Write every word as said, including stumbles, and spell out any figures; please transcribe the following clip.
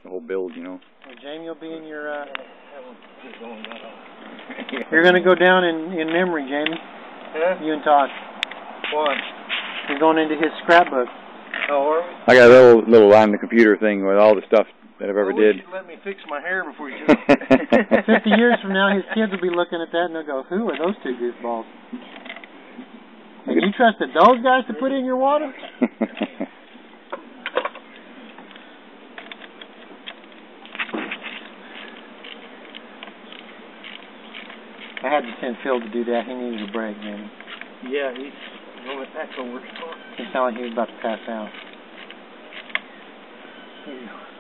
the whole build, you know. Well, Jamie will be in your, uh... You're going to go down in, in memory, Jamie. Yeah? You and Todd. Why? You're going into his scrapbook. Oh, are we? I got a little little line in the computer thing with all the stuff that I've ever well, did. You should let me fix my hair before you do it. Fifty years from now, his kids will be looking at that and they'll go, who are those two goofballs? And you trusted those guys to put in your water? I had to send Phil to do that. He needed a break, man. Yeah, he's going with that over. It sounded like he was about to pass out. Yeah.